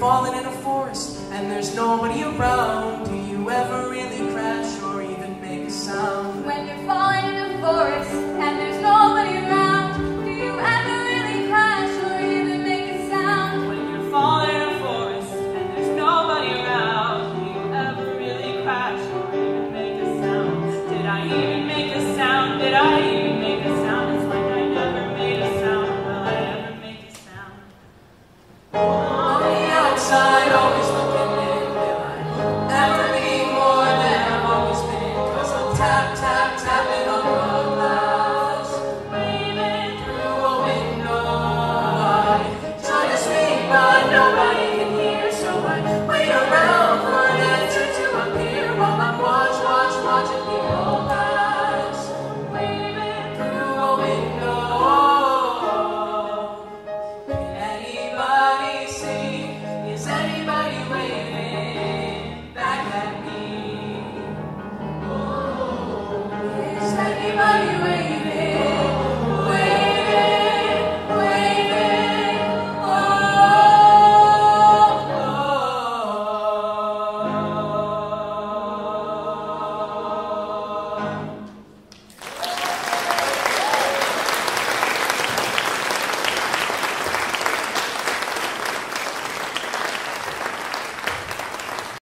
falling in a forest and there's nobody around, do you ever really crash or even make a sound? When you're falling in a forest and there's nobody around, do you ever really crash or even make a sound? When you're falling in a forest and there's nobody around, do you ever really crash or even make a sound? Did I even make a sound? Did I even make a sound? It's like I never made a sound. Will I ever make a sound? On the outside, always looking in, will I ever be more than I've always been? 'Cause I'm tap, tap, tapping on the glass, waving through a window. I try to speak, but nobody can hear, so I wait around for an answer to appear while I'm watching people pass, waving through a window. Can anybody see? Is anybody